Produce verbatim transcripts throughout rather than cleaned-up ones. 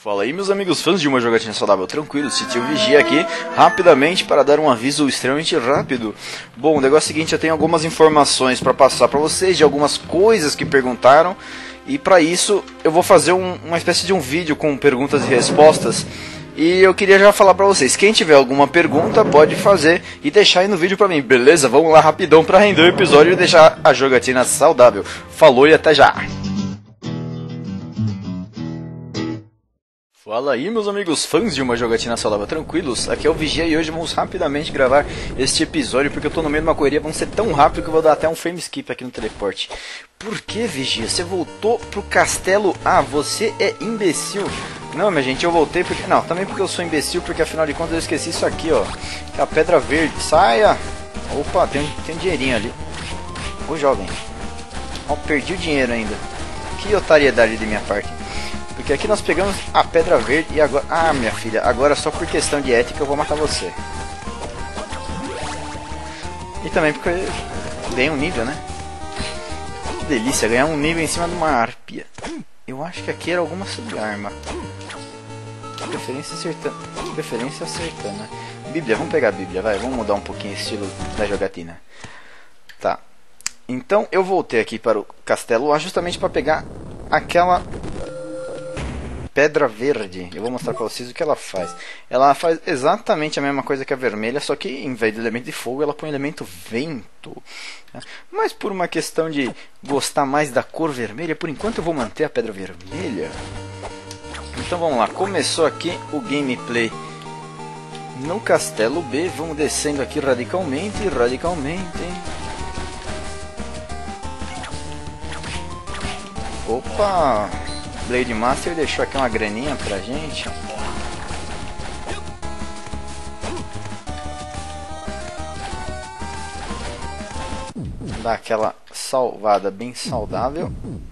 Fala aí, meus amigos fãs de uma jogatina saudável, tranquilo, Titio Vigia aqui, rapidamente para dar um aviso extremamente rápido. Bom, o negócio é o seguinte, eu tenho algumas informações para passar para vocês de algumas coisas que perguntaram. E para isso eu vou fazer um, uma espécie de um vídeo com perguntas e respostas. E eu queria já falar para vocês, quem tiver alguma pergunta pode fazer e deixar aí no vídeo para mim, beleza? Vamos lá rapidão para render o episódio e deixar a jogatina saudável. Falou e até já! Fala aí, meus amigos fãs de uma jogatina saudável, tranquilos? Aqui é o Vigia e hoje vamos rapidamente gravar este episódio porque eu tô no meio de uma correria, vamos ser tão rápido que eu vou dar até um frame skip aqui no teleporte. Por que, Vigia? Você voltou pro castelo A, você é imbecil. Não, minha gente, eu voltei porque... Não, também porque eu sou imbecil, porque afinal de contas eu esqueci isso aqui, ó. Que é a pedra verde. Saia! Opa, tem, tem um dinheirinho ali. Ô, jovem. Ó, perdi o dinheiro ainda. Que otariedade de minha parte. Porque aqui nós pegamos a pedra verde e agora... Ah, minha filha, agora só por questão de ética eu vou matar você. E também porque eu ganhei um nível, né? Que delícia, ganhar um nível em cima de uma arpia. Eu acho que aqui era alguma sub-arma. Preferência acertando. Preferência acertando, né? Bíblia, vamos pegar a Bíblia, vai. Vamos mudar um pouquinho o estilo da jogatina. Tá. Então eu voltei aqui para o castelo A justamente para pegar aquela... pedra verde. Eu vou mostrar para vocês o que ela faz. Ela faz exatamente a mesma coisa que a vermelha, só que em vez do elemento de fogo, ela põe o elemento vento. Mas por uma questão de gostar mais da cor vermelha, por enquanto eu vou manter a pedra vermelha. Então vamos lá, começou aqui o gameplay no castelo B. Vamos descendo aqui radicalmente, radicalmente. Opa! Blade Master deixou aqui uma graninha pra gente. Dá aquela salvada bem saudável.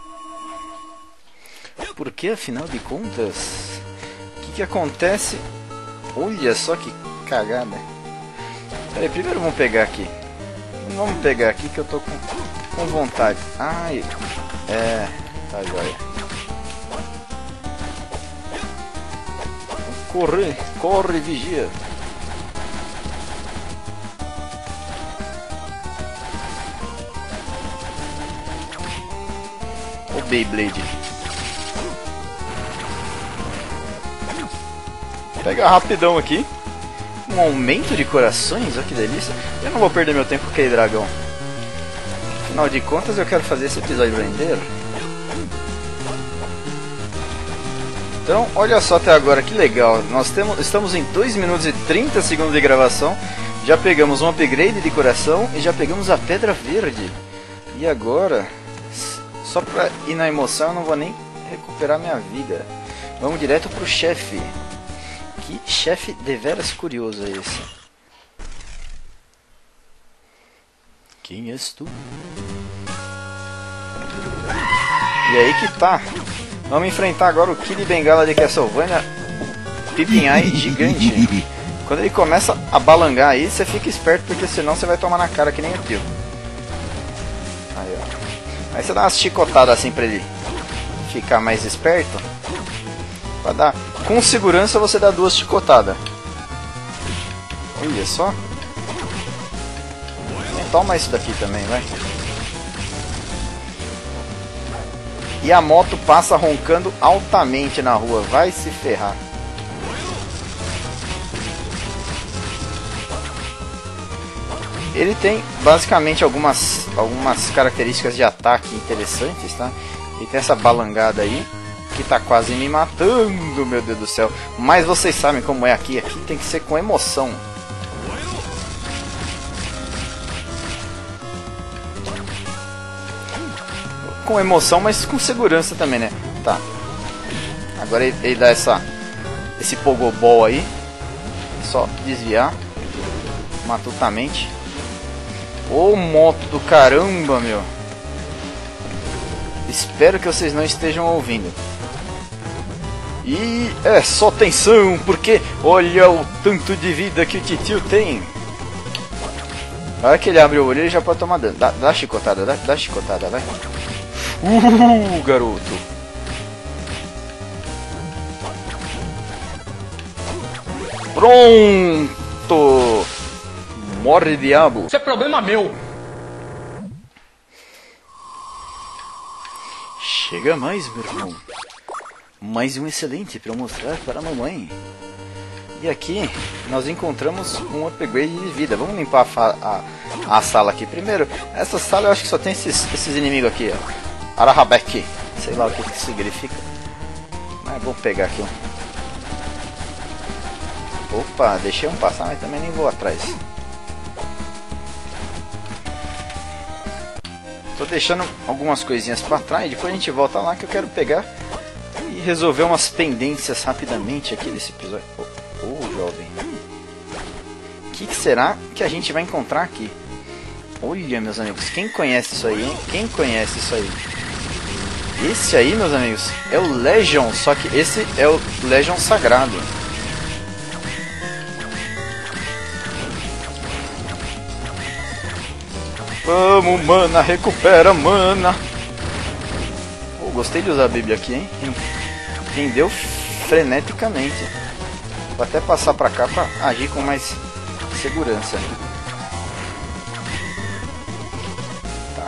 Porque afinal de contas, o que, que acontece? Olha só que cagada. Peraí, primeiro vamos pegar aqui. Vamos pegar aqui que eu tô com, com vontade. Ai, é, tá joia. Corre, corre, Vigia. O Beyblade. Pega rapidão aqui. Um aumento de corações, olha que delícia. Eu não vou perder meu tempo com aquele dragão. Afinal de contas eu quero fazer esse episódio render. Então, olha só até agora, que legal. Nós temos, estamos em dois minutos e trinta segundos de gravação. Já pegamos um upgrade de coração e já pegamos a pedra verde. E agora, só pra ir na emoção, eu não vou nem recuperar minha vida. Vamos direto pro chefe. Que chefe deveras curioso é esse. Quem és tu? E aí que tá. Vamos enfrentar agora o Kid Bengala de Castlevania, Pippin Eye gigante. Quando ele começa a balangar aí, você fica esperto, porque senão você vai tomar na cara que nem o tio. Aí, ó. Aí você dá umas chicotadas assim pra ele ficar mais esperto. Pra dar... Com segurança você dá duas chicotadas. Olha só. Toma isso daqui também, vai. E a moto passa roncando altamente na rua. Vai se ferrar. Ele tem basicamente algumas, algumas características de ataque interessantes, tá? Ele tem essa balangada aí, que tá quase me matando, meu Deus do céu. Mas vocês sabem como é aqui. Aqui tem que ser com emoção. Com emoção, mas com segurança também, né? Tá. Agora ele, ele dá essa, esse pogobol aí. É só desviar matutamente. Ô, moto do caramba, meu. Espero que vocês não estejam ouvindo. E é só tensão, porque olha o tanto de vida que o titio tem. Na hora que ele abre o olho, ele já pode tomar dano. Dá, dá chicotada, dá, dá chicotada, vai. Uh, garoto. Pronto! Morre, diabo! Isso é problema meu! Chega mais, meu irmão. Mais um excelente para mostrar para a mamãe. E aqui nós encontramos um upgrade de vida. Vamos limpar a, a, a sala aqui primeiro. Essa sala eu acho que só tem esses, esses inimigos aqui, ó. Arahabek. Sei lá o que, que significa. Mas é bom pegar aqui. Opa, deixei um passar, mas também nem vou atrás. Tô deixando algumas coisinhas para trás. Depois a gente volta lá que eu quero pegar e resolver umas pendências rapidamente aqui desse episódio. Oh, oh jovem. O que, que será que a gente vai encontrar aqui? Olha, meus amigos, quem conhece isso aí, hein? Quem conhece isso aí? Esse aí, meus amigos, é o Legion, só que esse é o Legion Sagrado. Vamos, mana, recupera, mana. Oh, gostei de usar a Bíblia aqui, hein? Rendeu freneticamente. Vou até passar pra cá pra agir com mais segurança. Tá.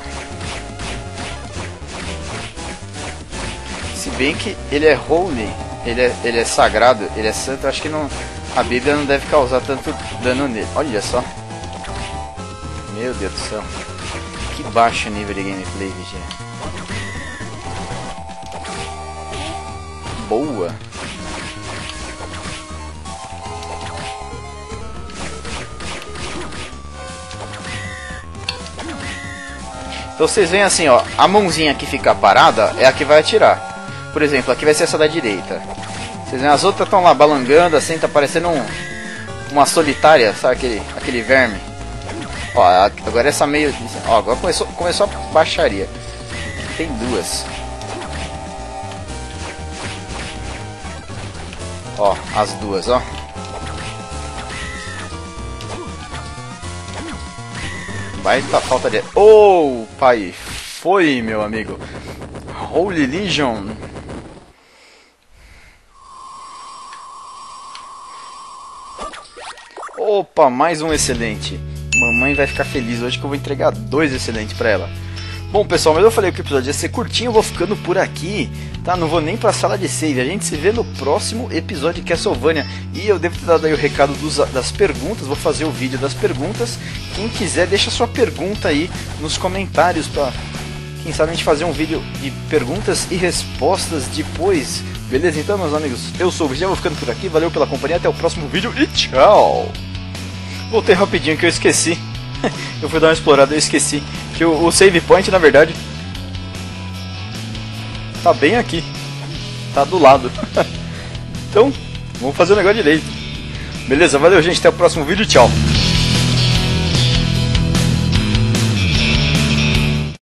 Se bem que ele é holy, ele é, ele é sagrado, ele é santo, acho que não, a Bíblia não deve causar tanto dano nele. Olha só. Meu Deus do céu. Que baixo nível de gameplay, Vigia. Boa. Então vocês veem assim, ó. A mãozinha que fica parada é a que vai atirar. Por exemplo, aqui vai ser essa da direita. Vocês veem, as outras estão lá balangando, assim, tá parecendo um, uma solitária, sabe aquele, aquele verme. Ó, agora essa meio... Ó, agora começou, começou a baixaria. Aqui tem duas. Ó, as duas, ó. Baita falta de... Oh, pai! Foi, meu amigo. Holy Legion. Opa, mais um excelente. Mamãe vai ficar feliz hoje que eu vou entregar dois excelentes pra ela. Bom, pessoal, mas eu falei que o episódio ia ser curtinho, eu vou ficando por aqui, tá? Não vou nem pra sala de save. A gente se vê no próximo episódio de Castlevania. E eu devo ter dado aí o recado dos, das perguntas, vou fazer o vídeo das perguntas. Quem quiser, deixa sua pergunta aí nos comentários pra, quem sabe, a gente fazer um vídeo de perguntas e respostas depois. Beleza? Então, meus amigos, eu sou o Vigia, vou ficando por aqui. Valeu pela companhia, até o próximo vídeo e tchau! Voltei rapidinho que eu esqueci. Eu fui dar uma explorada e eu esqueci que o, o save point, na verdade, tá bem aqui. Tá do lado. Então, vamos fazer o negócio direito. Beleza, valeu, gente. Até o próximo vídeo. Tchau.